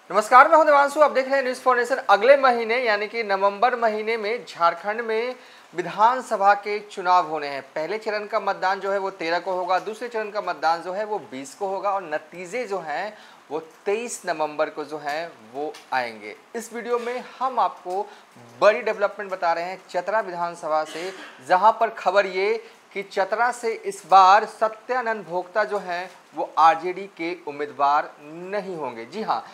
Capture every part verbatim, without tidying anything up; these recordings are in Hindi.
नमस्कार, मैं हूं देवांशु। आप देख रहे हैं न्यूज़ फॉर नेशन। अगले महीने यानी कि नवंबर महीने में झारखंड में विधानसभा के चुनाव होने हैं। पहले चरण का मतदान जो है वो तेरह को होगा, दूसरे चरण का मतदान जो है वो बीस को होगा और नतीजे जो हैं वो तेईस नवंबर को जो है वो आएंगे। इस वीडियो में हम आपको बड़ी डेवलपमेंट बता रहे हैं चतरा विधानसभा से, जहां पर खबर ये कि चतरा से इस बार सत्यानंद भोक्ता जो हैं वो आरजेडी के उम्मीदवार नहीं होंगे। जी हाँ,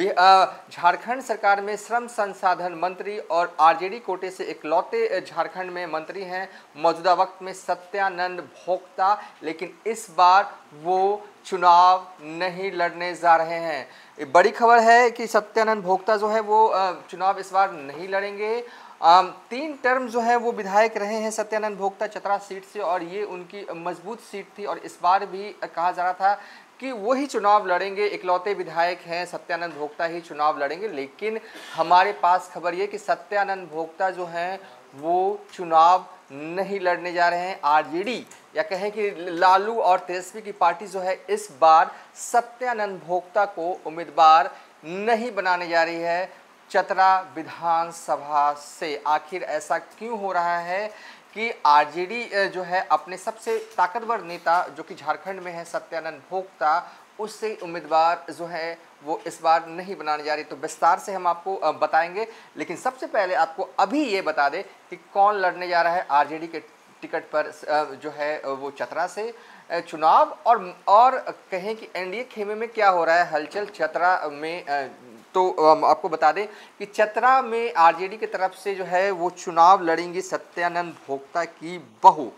झारखंड सरकार में श्रम संसाधन मंत्री और आरजेडी कोटे से इकलौते झारखंड में मंत्री हैं मौजूदा वक्त में सत्यानंद भोक्ता, लेकिन इस बार वो चुनाव नहीं लड़ने जा रहे हैं। बड़ी खबर है कि सत्यानंद भोक्ता जो है वो चुनाव इस बार नहीं लड़ेंगे। आम, तीन टर्म जो है वो विधायक रहे हैं सत्यानंद भोक्ता चतरा सीट से और ये उनकी मजबूत सीट थी और इस बार भी कहा जा रहा था कि वही चुनाव लड़ेंगे। इकलौते विधायक हैं सत्यानंद भोक्ता ही चुनाव लड़ेंगे, लेकिन हमारे पास खबर ये कि सत्यानंद भोक्ता जो हैं वो चुनाव नहीं लड़ने जा रहे हैं। आरजेडी या कहें कि लालू और तेजस्वी की पार्टी जो है इस बार सत्यानंद भोक्ता को उम्मीदवार नहीं बनाने जा रही है चतरा विधानसभा से। आखिर ऐसा क्यों हो रहा है कि आरजेडी जो है अपने सबसे ताकतवर नेता जो कि झारखंड में है सत्यानंद भोक्ता, उससे उम्मीदवार जो है वो इस बार नहीं बनाने जा रही। तो विस्तार से हम आपको बताएंगे, लेकिन सबसे पहले आपको अभी ये बता दें कि कौन लड़ने जा रहा है आरजेडी के टिकट पर जो है वो चतरा से चुनाव, और और कहें कि एनडीए खेमे में क्या हो रहा है हलचल चतरा में। तो आपको बता दें कि चतरा में आरजेडी की तरफ से जो है वो चुनाव लड़ेंगी सत्यानंद भोक्ता की बहू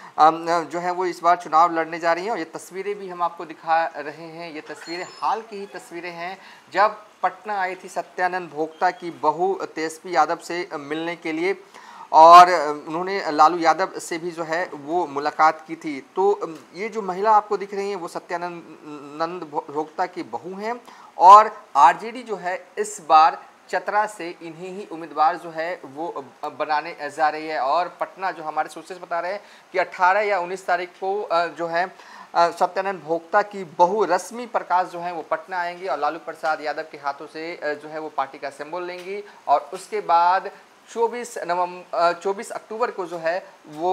जो है वो इस बार चुनाव लड़ने जा रही हैं। और ये तस्वीरें भी हम आपको दिखा रहे हैं, ये तस्वीरें हाल की ही तस्वीरें हैं जब पटना आई थी सत्यानंद भोक्ता की बहू तेजस्वी यादव से मिलने के लिए और उन्होंने लालू यादव से भी जो है वो मुलाकात की थी। तो ये जो महिला आपको दिख रही है वो सत्यानंद भोक्ता की बहू हैं और आरजेडी जो है इस बार चतरा से इन्हीं ही उम्मीदवार जो है वो बनाने जा रही है। और पटना जो हमारे सोर्सेस बता रहे हैं कि अठारह या उन्नीस तारीख को जो है सत्यानंद भोक्ता की बहू रश्मि प्रकाश जो है वो पटना आएंगी और लालू प्रसाद यादव के हाथों से जो है वो पार्टी का सिंबल लेंगी और उसके बाद चौबीस नवंबर चौबीस अक्टूबर को जो है वो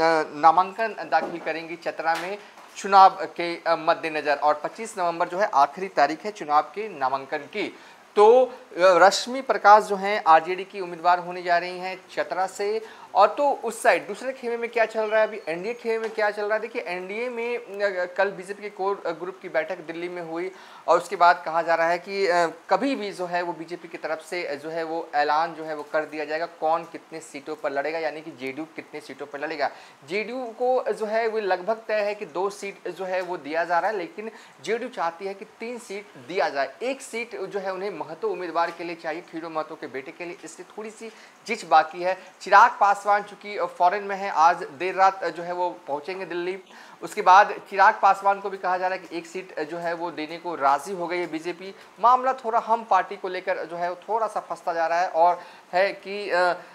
नामांकन दाखिल करेंगी चतरा में चुनाव के मद्देनज़र और पच्चीस नवंबर जो है आखिरी तारीख है चुनाव के नामांकन की। तो रश्मि प्रकाश जो हैं आरजेडी की उम्मीदवार होने जा रही हैं चतरा से। और तो उस साइड दूसरे खेमे में क्या चल रहा है, अभी एनडीए खेमे में क्या चल रहा है। देखिए, एनडीए में कल बीजेपी के कोर ग्रुप की बैठक दिल्ली में हुई और उसके बाद कहा जा रहा है कि कभी भी जो है वो बीजेपी की तरफ से जो है वो ऐलान जो है वो कर दिया जाएगा कौन कितने सीटों पर लड़ेगा, यानी कि जेडीयू कितने सीटों पर लड़ेगा। जेडीयू को जो है वो लगभग तय है कि दो सीट जो है वो दिया जा रहा है, लेकिन जेडीयू चाहती है कि तीन सीट दिया जाए। एक सीट जो है उन्हें महतो उम्मीदवार के लिए चाहिए, खीरो महतो के बेटे के लिए, इससे थोड़ी सी जिच बाकी है। चिराग पासवान चूंकि फॉरेन में है, आज देर रात जो है वो पहुंचेंगे दिल्ली। उसके बाद चिराग पासवान को भी कहा जा रहा है कि एक सीट जो है वो देने को राजी हो गई है बीजेपी। मामला थोड़ा हम पार्टी को लेकर जो है थोड़ा सा फंसता जा रहा है और है कि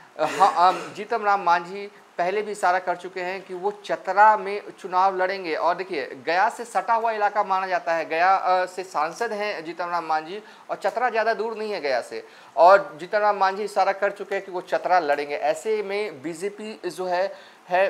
हाँ, जीतन राम मांझी पहले भी इशारा कर चुके हैं कि वो चतरा में चुनाव लड़ेंगे। और देखिए, गया से सटा हुआ इलाका माना जाता है, गया से सांसद हैं जीतन राम मांझी और चतरा ज़्यादा दूर नहीं है गया से, और जीतन राम मांझी इशारा कर चुके हैं कि वो चतरा लड़ेंगे। ऐसे में बीजेपी जो है है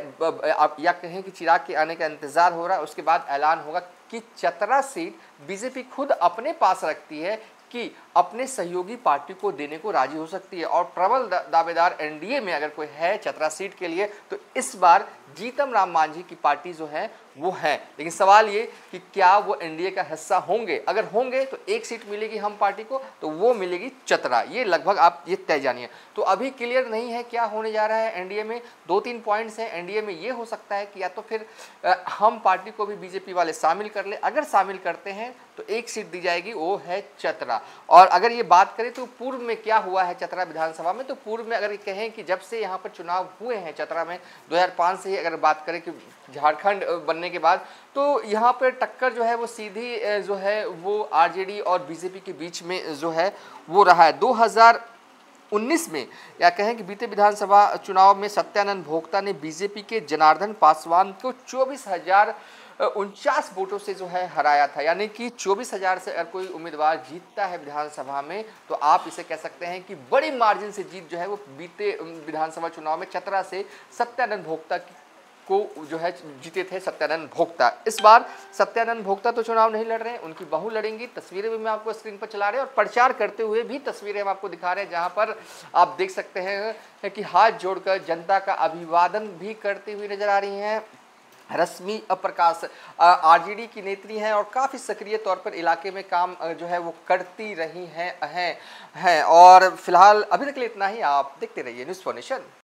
या कहें कि चिराग के आने का इंतज़ार हो रहा है। उसके बाद ऐलान होगा कि चतरा सीट बीजेपी खुद अपने पास रखती है कि अपने सहयोगी पार्टी को देने को राजी हो सकती है। और प्रबल दावेदार एनडीए में अगर कोई है चतरा सीट के लिए तो इस बार जीतन राम मांझी की पार्टी जो है वो है। लेकिन सवाल ये कि क्या वो एनडीए का हिस्सा होंगे, अगर होंगे तो एक सीट मिलेगी हम पार्टी को, तो वो मिलेगी चतरा। ये लगभग आप ये तय जानिए। तो अभी क्लियर नहीं है क्या होने जा रहा है एनडीए में। दो तीन पॉइंट्स हैं एनडीए में। ये हो सकता है कि या तो फिर आ, हम पार्टी को भी बीजेपी वाले शामिल कर ले, अगर शामिल करते हैं तो एक सीट दी जाएगी, वो है चतरा। और अगर ये बात करें तो पूर्व में क्या हुआ है चतरा विधानसभा में, तो पूर्व में अगर कहें कि जब से यहाँ पर चुनाव हुए हैं चतरा में दो हज़ार पाँच से ही अगर बात करें कि झारखंड बनने के बाद, तो यहाँ पर टक्कर जो है वो सीधी जो है वो आरजेडी और बीजेपी के बीच में जो है वो रहा है। दो हज़ार उन्नीस में या कहें कि बीते विधानसभा चुनाव में सत्यानंद भोक्ता ने बीजेपी के जनार्दन पासवान को चौबीस हजार उनचास वोटों से जो है हराया था। यानी कि चौबीस हजार से अगर कोई उम्मीदवार जीतता है विधानसभा में तो आप इसे कह सकते हैं कि बड़ी मार्जिन से जीत जो है वो बीते विधानसभा चुनाव में चतरा से सत्यानंद भोक्ता को जो है जीते थे सत्यानंद भोक्ता। इस बार सत्यानंद भोक्ता तो चुनाव नहीं लड़ रहे हैं, उनकी बहू लड़ेंगी। तस्वीरें भी मैं आपको स्क्रीन पर चला रहे हैं और प्रचार करते हुए भी तस्वीरें हम आपको दिखा रहे हैं, जहां पर आप देख सकते हैं कि हाथ जोड़कर जनता का अभिवादन भी करती हुई नजर आ रही हैं। रश्मि प्रकाश आरजेडी की नेत्री हैं और काफ़ी सक्रिय तौर पर इलाके में काम जो है वो करती रही हैं हैं हैं और फिलहाल अभी तक के लिए इतना ही। आप देखते रहिए न्यूज़ फॉर नेशन।